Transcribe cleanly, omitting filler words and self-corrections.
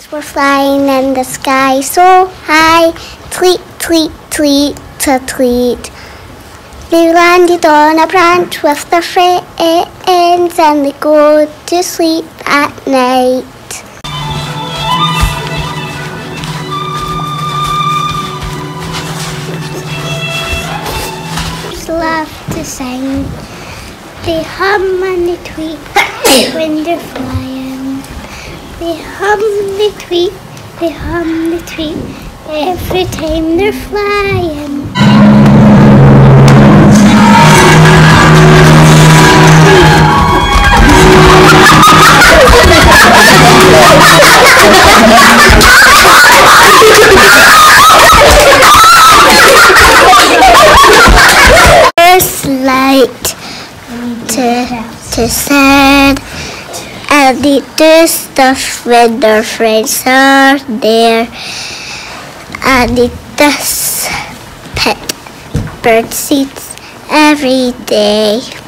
were flying in the sky so high, tweet, tweet, tweet, tweet. They landed on a branch with their friends and they go to sleep at night. Love to sing. They hum and they tweet when they're flying. They hum, they tweet, they hum, they tweet every time they're flying. Light to sand, and they do stuff when their friends are there, and they just pick bird seeds every day.